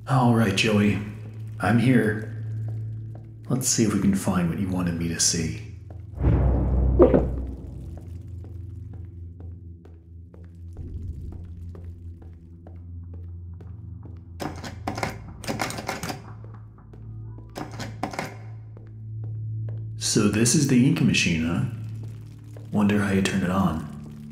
Alright, Joey. I'm here. Let's see if we can find what you wanted me to see. So this is the ink machine, huh? Wonder how you turn it on.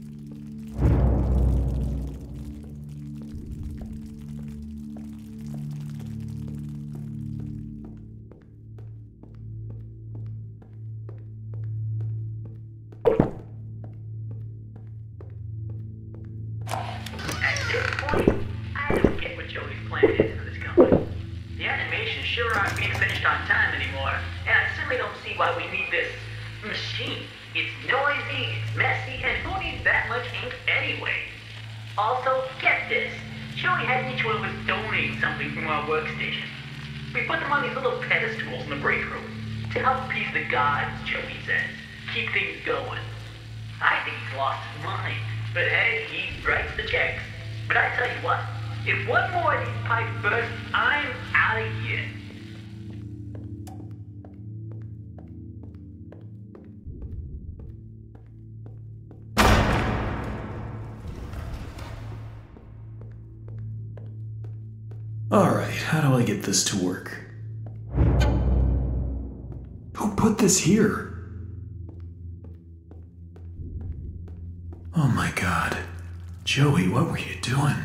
At this point, I don't get what Joey's plan is for this company. The animations sure aren't being finished on time anymore, and I certainly don't see why we need this machine. It's noisy, it's messy, and who needs that much ink anyway? Also, get this. Joey had each one of us donate something from our workstation. We put them on these little pedestals in the break room to help appease the gods, Joey says. Keep things going. I think he's lost his mind. But hey, he writes the checks. But I tell you what, if one more of these pipes burst, I'm out of here. Alright, how do I get this to work? Who put this here? Oh my god. Joey, what were you doing?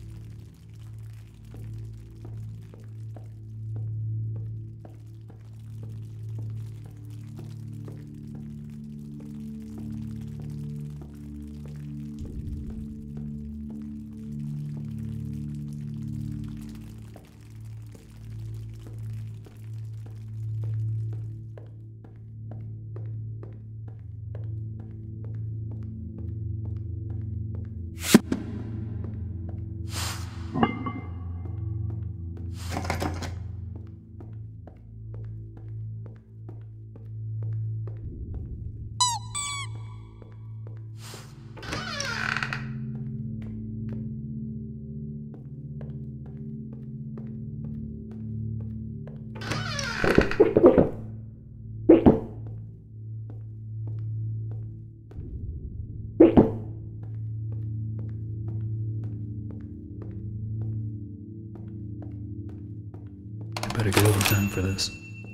I better get overtime for this.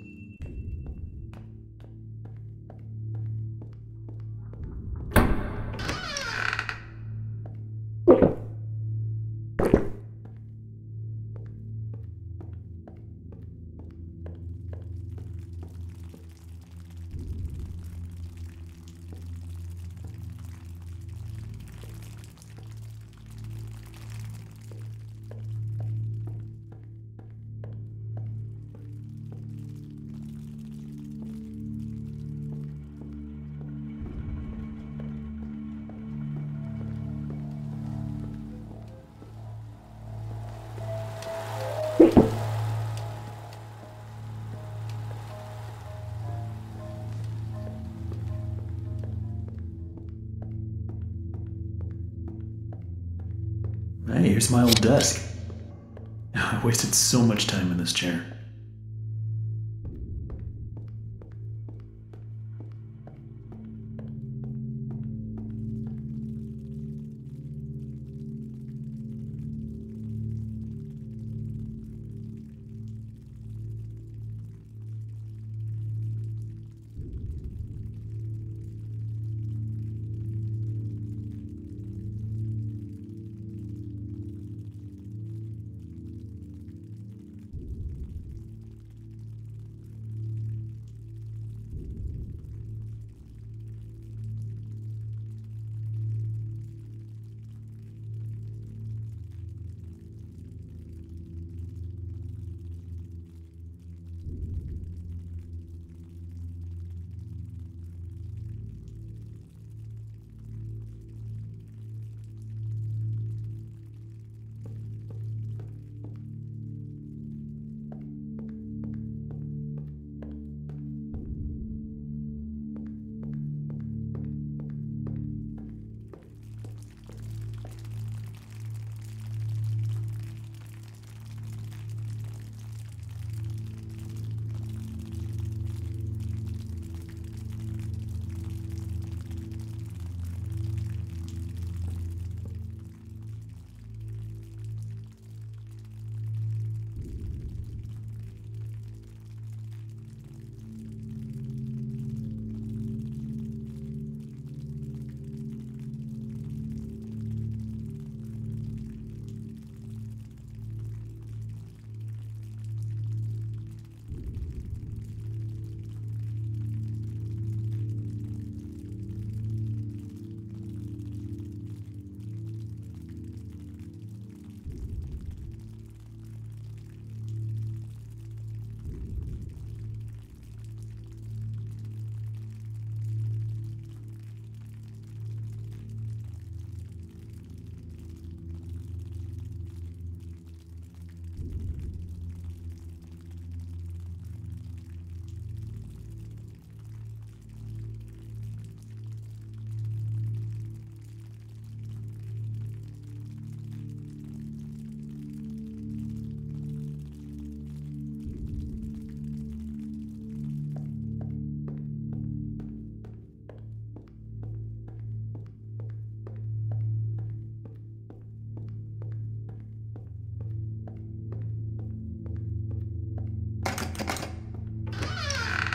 Hey, here's my old desk. I wasted so much time in this chair.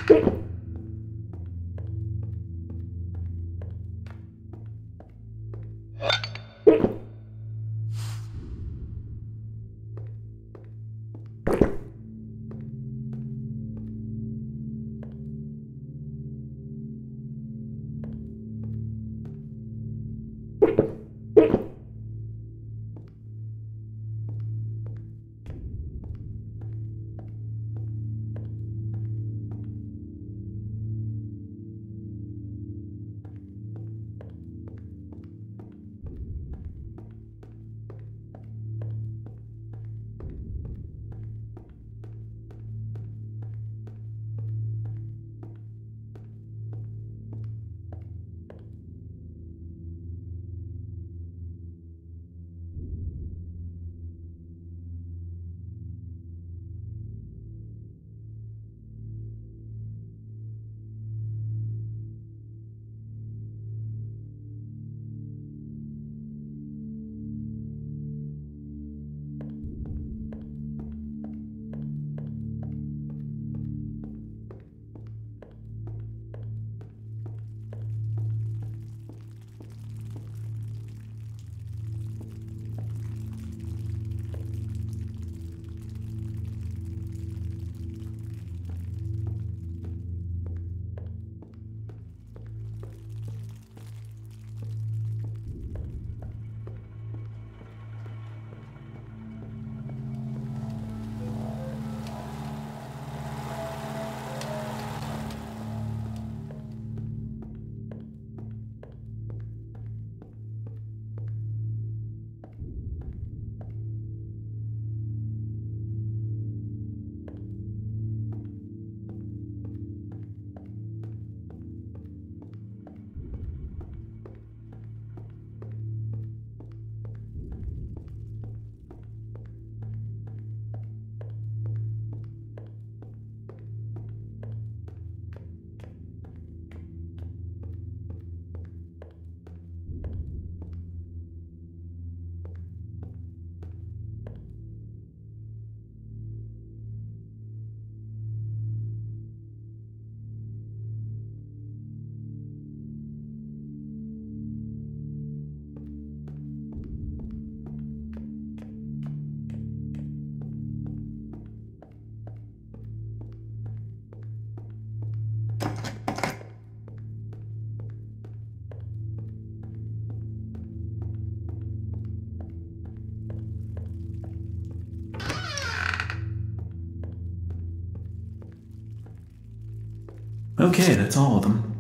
Okay, that's all of them.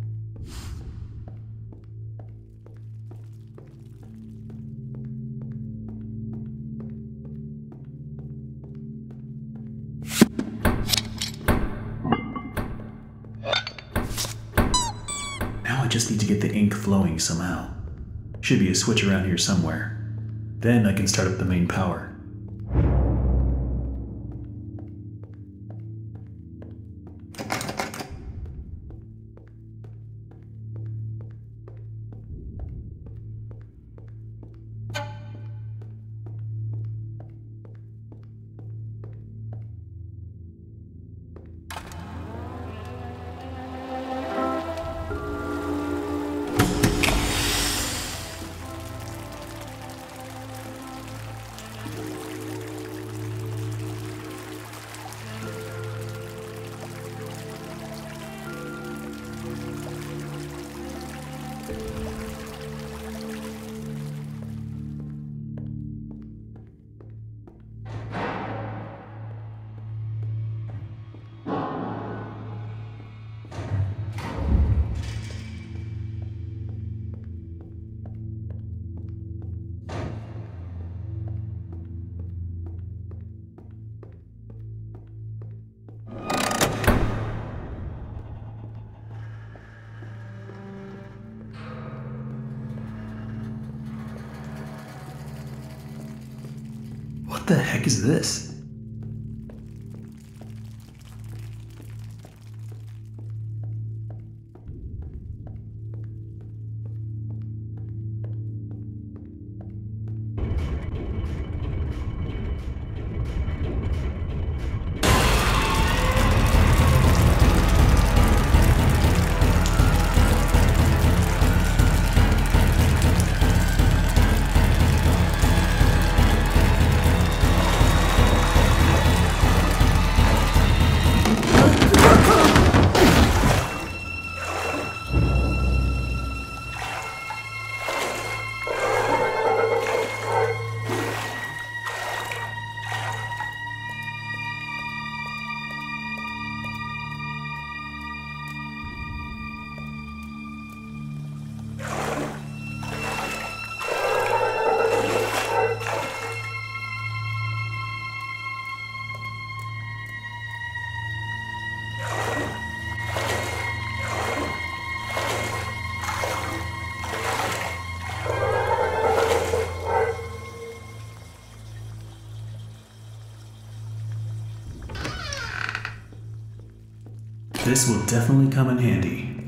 Now I just need to get the ink flowing somehow. Should be a switch around here somewhere. Then I can start up the main power. What the heck is this? This will definitely come in handy.